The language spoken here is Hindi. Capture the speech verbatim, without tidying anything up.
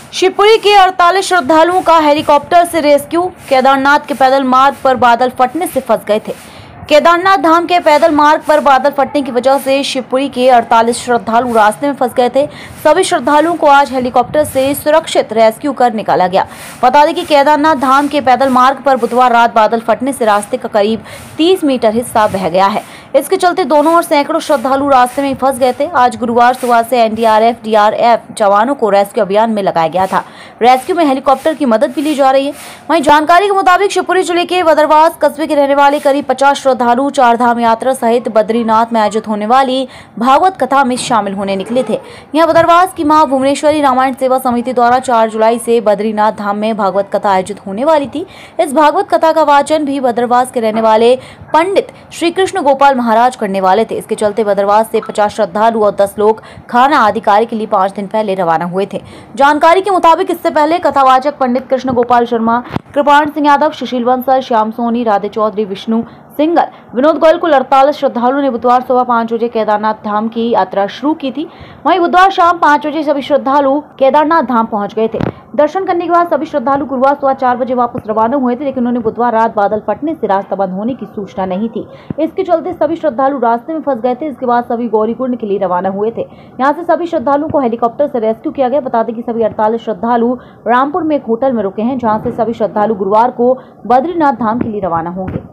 शिवपुरी के अड़तालीस श्रद्धालुओं का हेलीकॉप्टर से रेस्क्यू। केदारनाथ के पैदल मार्ग पर बादल फटने से फंस गए थे। केदारनाथ धाम के पैदल मार्ग पर बादल फटने की वजह से शिवपुरी के अड़तालीस श्रद्धालु रास्ते में फंस गए थे। सभी श्रद्धालुओं को आज हेलीकॉप्टर से सुरक्षित रेस्क्यू कर निकाला गया। बता दें कि केदारनाथ धाम के पैदल मार्ग पर बुधवार रात बादल फटने से रास्ते का करीब तीस मीटर हिस्सा बह गया है। इसके चलते दोनों और सैकड़ों श्रद्धालु रास्ते में फंस गए थे। आज गुरुवार सुबह से N D R F, D R F जवानों को रेस्क्यू अभियान में लगाया गया था। रेस्क्यू में हेलीकॉप्टर की मदद भी ली जा रही है। वहीं जानकारी के मुताबिक शिवपुरी जिले के बदरवास कस्बे के रहने वाले करीब पचास श्रद्धालु चार धाम यात्रा सहित बद्रीनाथ में आयोजित होने वाली भागवत कथा में शामिल होने निकले थे। यहाँ बदरवास की मां भुवनेश्वरी रामायण सेवा समिति द्वारा चार जुलाई से बद्रीनाथ धाम में भागवत कथा आयोजित होने वाली थी। इस भागवत कथा का वाचन भी बदरवास के रहने वाले पंडित श्री कृष्ण गोपाल महाराज करने वाले थे। इसके चलते बदरवास से पचास श्रद्धालु और दस लोग खाना आदि कार्य के लिए पाँच दिन पहले रवाना हुए थे। जानकारी के मुताबिक इससे पहले कथावाचक पंडित कृष्ण गोपाल शर्मा, कृपाण सिंह यादव, सुशील बंसल, श्याम सोनी, राधे चौधरी, विष्णु सिंगल, विनोद गोयल कुल अड़तालीस श्रद्धालुओं ने बुधवार सुबह पाँच बजे केदारनाथ धाम की यात्रा शुरू की थी। वहीं बुधवार शाम पाँच बजे सभी श्रद्धालु केदारनाथ धाम पहुंच गए थे। दर्शन करने के बाद सभी श्रद्धालु गुरुवार सुबह चार बजे वापस रवाना हुए थे, लेकिन उन्होंने बुधवार रात बादल फटने से रास्ता बंद होने की सूचना नहीं थी। इसके चलते सभी श्रद्धालु रास्ते में फंस गए थे। इसके बाद सभी गौरीकुंड के लिए रवाना हुए थे। यहाँ से सभी श्रद्धालुओं को हेलीकॉप्टर से रेस्क्यू किया गया। बता दें कि सभी अड़तालीस श्रद्धालु रामपुर में एक होटल में रुके हैं, जहाँ से सभी श्रद्धालु गुरुवार को बद्रीनाथ धाम के लिए रवाना होंगे।